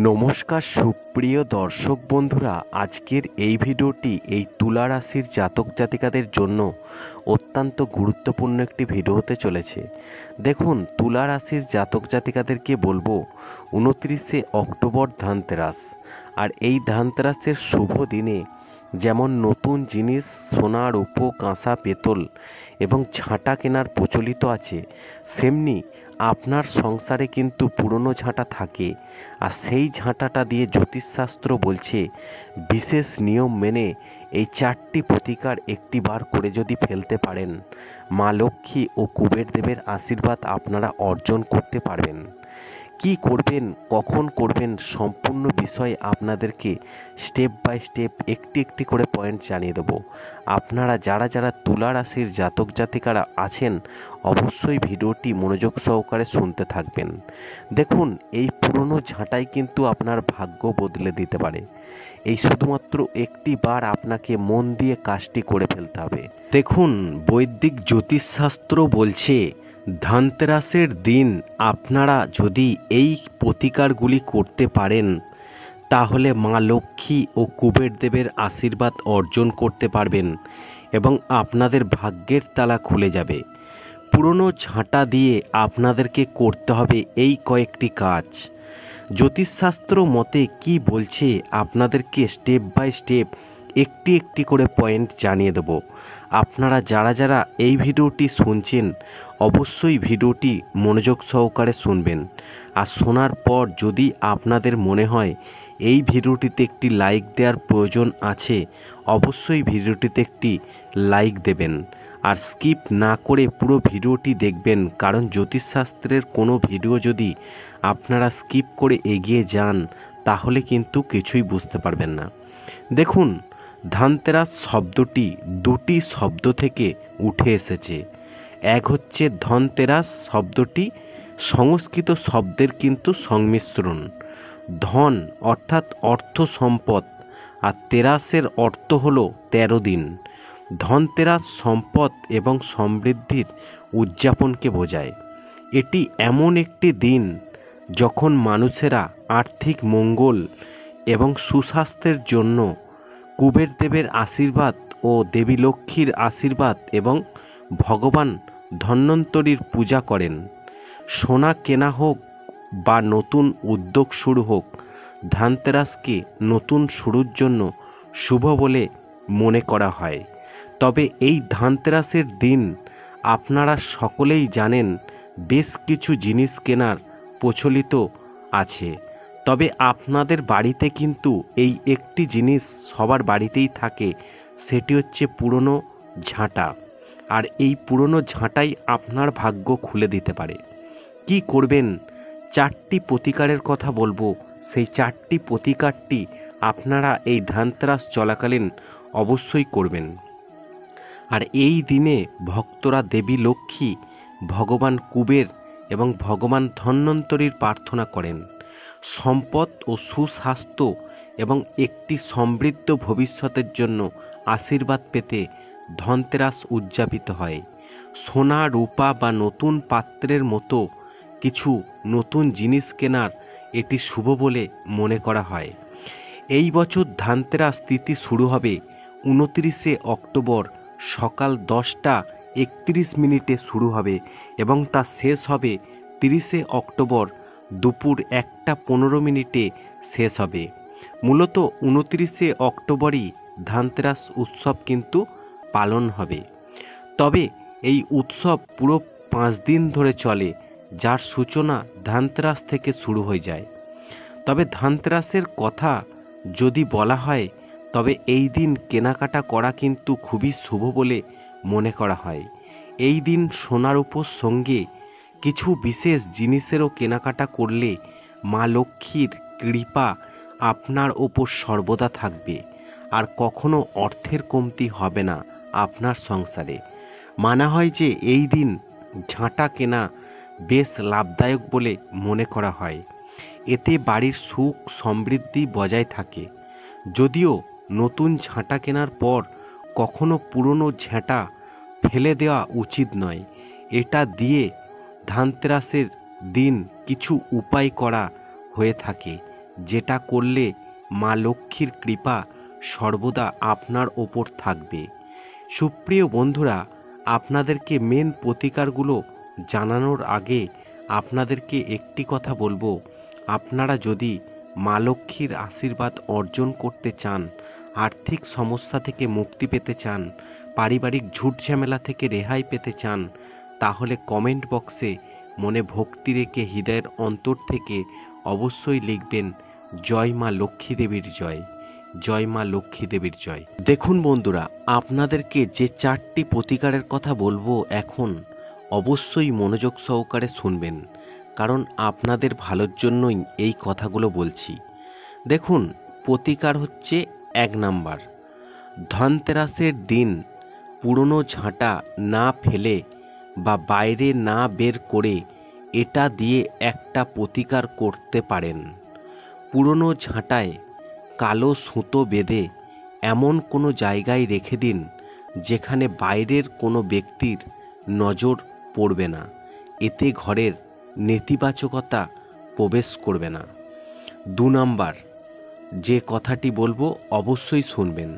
নমস্কার সুপ্রিয় দর্শক বন্ধুরা, আজকের এই ভিডিওটি এই তুলা রাশির জাতক জাতিকাদের জন্য অত্যন্ত গুরুত্বপূর্ণ একটি ভিডিও হতে চলেছে। দেখুন, তুলা রাশির জাতক জাতিকাদেরকে বলবো 29শে অক্টোবর ধানতেরাস। আর এই ধানতেরাসের শুভ দিনে যেমন নতুন জিনিস সোনা রূপো কাঁসা পেতল এবং ঝাঁটা কেনার প্রচলিত আছে, সেমনি আপনার সংসারে কিন্তু পুরনো ঝাঁটা থাকে। আর সেই ঝাঁটাটা দিয়ে জ্যোতিষশাস্ত্র বলছে বিশেষ নিয়ম মেনে এই 4টি প্রতিকার একটি বার করে যদি ফেলতে পারেন, মা লক্ষ্মী ও কুবের দেবের আশীর্বাদ আপনারা অর্জন করতে পারবেন। কি করবেন, কখন করবেন, সম্পূর্ণ বিষয় আপনাদেরকে স্টেপ বাই স্টেপ একটি একটি করে পয়েন্ট জানিয়ে দেব। আপনারা যারা যারা তুলা রাশির জাতক জাতিকারা আছেন, অবশ্যই ভিডিওটি মনোযোগ সহকারে শুনতে থাকবেন। দেখুন, এই পুরনো ঝাঁটাই কিন্তু আপনার ভাগ্য বদলে দিতে পারে। এই শুধুমাত্র একটি বার আপনাকে মন দিয়ে কাজটি করে ফেলতে হবে। দেখুন, বৈদিক জ্যোতিষশাস্ত্র বলছে ধানতেরাসের দিন আপনারা যদি এই প্রতিকারগুলি করতে পারেন, তাহলে মা লক্ষ্মী ও কুবের দেবের আশীর্বাদ অর্জন করতে পারবেন এবং আপনাদের ভাগ্যের তালা খুলে যাবে। পুরনো ঝাঁটা দিয়ে আপনাদেরকে করতে হবে এই কয়েকটি কাজ। জ্যোতিষশাস্ত্র মতে কি বলছে আপনাদেরকে স্টেপ বাই স্টেপ একটি একটি করে পয়েন্ট জানিয়ে দেব। আপনারা যারা যারা এই ভিডিওটি শুনছেন, অবশ্যই ভিডিওটি মনোযোগ সহকারে শুনবেন। আর শোনার পর যদি আপনাদের মনে হয় এই ভিডিওটিতে একটি লাইক দেওয়ার প্রয়োজন আছে, অবশ্যই ভিডিওটিতে একটি লাইক দেবেন। আর স্কিপ না করে পুরো ভিডিওটি দেখবেন, কারণ জ্যোতিষশাস্ত্রের কোনো ভিডিও যদি আপনারা স্কিপ করে এগিয়ে যান, তাহলে কিন্তু কিছুই বুঝতে পারবেন না। দেখুন, ধানতেরাস শব্দটি দুটি শব্দ থেকে উঠে এসেছে। এক হচ্ছে ধনতেরাস শব্দটি সংস্কৃত শব্দের কিন্তু সংমিশ্রণ। ধন অর্থাৎ অর্থ সম্পদ, আর তেরাসের অর্থ হলো 13 দিন। ধনতেরাস সম্পদ এবং সমৃদ্ধির উদযাপনকে বোঝায়। এটি এমন একটি দিন যখন মানুষেরা আর্থিক মঙ্গল এবং সুস্বাস্থ্যের জন্য কুবের দেবের আশীর্বাদ ও দেবী লক্ষ্মীর আশীর্বাদ এবং ভগবান ধন্বন্তরীর পূজা করেন। সোনা কেনা হোক বা নতুন উদ্যোগ শুরু হোক, ধানতেরাসকে নতুন শুরুর জন্য শুভ বলে মনে করা হয়। তবে এই ধানতেরাসের দিন আপনারা সকলেই জানেন বেশ কিছু জিনিস কেনার প্রচলিত আছে। তবে আপনাদের বাড়িতে কিন্তু এই একটি জিনিস সবার বাড়িতেই থাকে, সেটি হচ্ছে পুরনো ঝাঁটা। আর এই পুরনো ঝাঁটাই আপনার ভাগ্য খুলে দিতে পারে। কি করবেন, 4টি প্রতিকারের কথা বলবো। সেই 4টি প্রতিকারটি আপনারা এই ধানতেরাস চলাকালীন অবশ্যই করবেন। আর এই দিনে ভক্তরা দেবী লক্ষ্মী, ভগবান কুবের এবং ভগবান ধন্বন্তরীর প্রার্থনা করেন। সম্পদ ও সুস্বাস্থ্য এবং একটি সমৃদ্ধ ভবিষ্যতের জন্য আশীর্বাদ পেতে ধনতেরাস উদযাপিত হয়। সোনা রূপা বা নতুন পাত্রের মতো কিছু নতুন জিনিস কেনার এটি শুভ বলে মনে করা হয়। এই বছর ধানতেরাস তিথি শুরু হবে 29শে অক্টোবর সকাল 10টা31 শুরু হবে এবং তা শেষ হবে 30শে অক্টোবর দুপুর 1টা15 শেষ হবে। মূলত 29শে অক্টোবরই ধানতেরাস উৎসব কিন্তু পালন হবে। তবে এই উৎসব পুরো 5 দিন ধরে চলে, যার সূচনা ধানতেরাস থেকে শুরু হয়ে যায়। তবে ধানতেরাসের কথা যদি বলা হয়, তবে এই দিন কেনাকাটা করা কিন্তু খুবই শুভ বলে মনে করা হয়। এই দিন সোনার উপর সঙ্গে কিছু বিশেষ জিনিসেরও কেনাকাটা করলে মা লক্ষ্মীর কৃপা আপনার ওপর সর্বদা থাকবে, আর কখনো অর্থের কমতি হবে না আপনার সংসারে। মানা হয় যে এই দিন ঝাঁটা কেনা বেশ লাভদায়ক বলে মনে করা হয়। এতে বাড়ির সুখ সমৃদ্ধি বজায় থাকে। যদিও নতুন ঝাঁটা কেনার পর কখনো পুরনো ঝাঁটা ফেলে দেওয়া উচিত নয়। এটা দিয়ে ধানতেরাসের দিন কিছু উপায় করা হয়ে থাকে, যেটা করলে মা লক্ষ্মীর কৃপা সর্বদা আপনার ওপর থাকবে। সুপ্রিয় বন্ধুরা, আপনাদেরকে মেন প্রতিকারগুলো জানানোর আগে আপনাদেরকে একটি কথা বলবো, আপনারা যদি মা লক্ষ্মীর আশীর্বাদ অর্জন করতে চান, আর্থিক সমস্যা থেকে মুক্তি পেতে চান, পারিবারিক ঝুট ঝামেলা থেকে রেহাই পেতে চান, তাহলে কমেন্ট বক্সে মনে ভক্তি রেখে হৃদয়ের অন্তর থেকে অবশ্যই লিখবেন, জয় মা লক্ষ্মী দেবীর জয়, জয় মা লক্ষ্মী দেবীর জয়। দেখুন বন্ধুরা, আপনাদেরকে যে 4টি প্রতিকারের কথা বলবো এখন অবশ্যই মনোযোগ সহকারে শুনবেন, কারণ আপনাদের ভালোর জন্যই এই কথাগুলো বলছি। দেখুন, প্রতিকার হচ্ছে 1 নাম্বার, ধনতেরাসের দিন পুরনো ঝাঁটা না ফেলে বা বাইরে না বের করে এটা দিয়ে একটা প্রতিকার করতে পারেন। পুরনো ঝাঁটায় কালো সুতো বেঁধে এমন কোনো জায়গায় রেখে দিন যেখানে বাইরের কোনো ব্যক্তির নজর পড়বে না, এতে ঘরের নেতিবাচকতা প্রবেশ করবে না। 2 নাম্বার যে কথাটি বলবো অবশ্যই শুনবেন,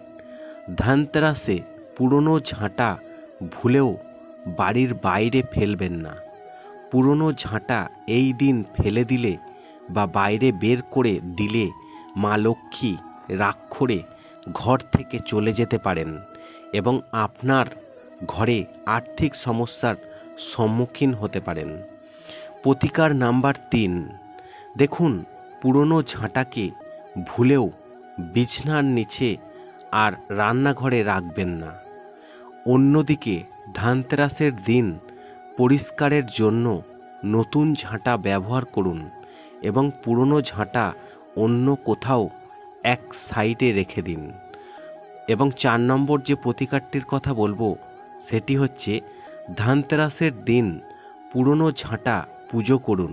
ধনতেরাসে পুরনো ঝাঁটা ভুলেও বাড়ির বাইরে ফেলবেন না। পুরনো ঝাঁটা এই দিন ফেলে দিলে বা বাইরে বের করে দিলে মা লক্ষ্মী রাগ করে ঘর থেকে চলে যেতে পারেন এবং আপনার ঘরে আর্থিক সমস্যার সম্মুখীন হতে পারেন। প্রতিকার নাম্বার 3, দেখুন, পুরনো ঝাঁটাকে ভুলেও বিছনার নিচে আর রান্নাঘরে রাখবেন না। অন্যদিকে ধনতেরাসের দিন পরিষ্কারের জন্য নতুন ঝাঁটা ব্যবহার করুন এবং পুরনো ঝাঁটা অন্য কোথাও এক সাইডে রেখে দিন। এবং 4 নম্বর যে প্রতিকারটির কথা বলবো সেটি হচ্ছে, ধনতেরাসের দিন পুরনো ঝাঁটা পুজো করুন।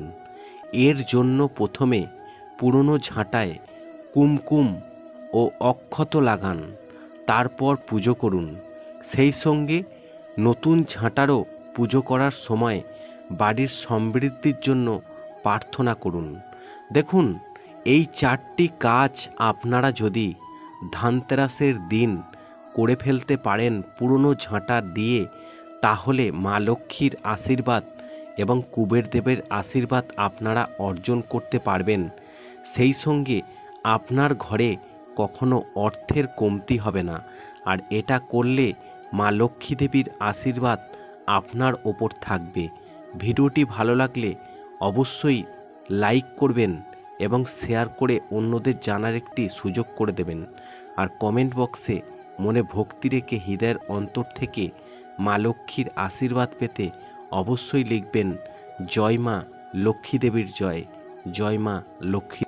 এর জন্য প্রথমে পুরনো ঝাঁটায় কুমকুম ও অক্ষত লাগান, তারপর পুজো করুন। সেই সঙ্গে নতুন ঝাঁটারও পুজো করার সময় বাড়ির সমৃদ্ধির জন্য প্রার্থনা করুন। দেখুন, এই 4টি কাজ আপনারা যদি ধনতেরাসের দিন করে ফেলতে পারেন পুরনো ঝাঁটা দিয়ে, তাহলে মা লক্ষ্মীর আশীর্বাদ এবং কুবের দেবের আশীর্বাদ আপনারা অর্জন করতে পারবেন। সেই সঙ্গে আপনার ঘরে কখনো অর্থের কমতি হবে না। আর এটা করলে মা লক্ষ্মী দেবীর আশীর্বাদ আপনার ওপর থাকবে। ভিডিওটি ভালো লাগলে অবশ্যই লাইক করবেন এবং শেয়ার করে অন্যদের জানার একটি সুযোগ করে দেবেন। আর কমেন্ট বক্সে মনে ভক্তি রেখে হৃদয়ের অন্তর থেকে মা লক্ষ্মীর আশীর্বাদ পেতে অবশ্যই লিখবেন, জয় মা লক্ষ্মী দেবীর জয়, জয় মা লক্ষ্মী।